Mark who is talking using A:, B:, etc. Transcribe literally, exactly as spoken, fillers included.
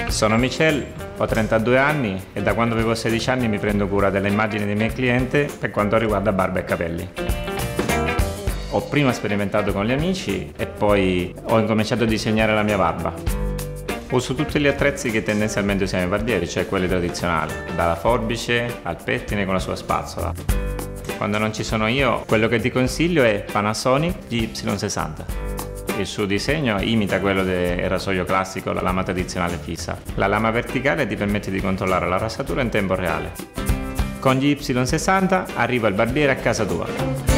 A: Sono Michel, ho trentadue anni e da quando avevo sedici anni mi prendo cura delle immagini dei miei clienti per quanto riguarda barba e capelli. Ho prima sperimentato con gli amici e poi ho incominciato a disegnare la mia barba. Uso tutti gli attrezzi che tendenzialmente usiamo i barbieri, cioè quelli tradizionali, dalla forbice al pettine con la sua spazzola. Quando non ci sono io, quello che ti consiglio è Panasonic G Y sessanta. Il suo disegno imita quello del rasoio classico, la lama tradizionale fissa. La lama verticale ti permette di controllare la rasatura in tempo reale. Con G Y sessanta arriva il barbiere a casa tua.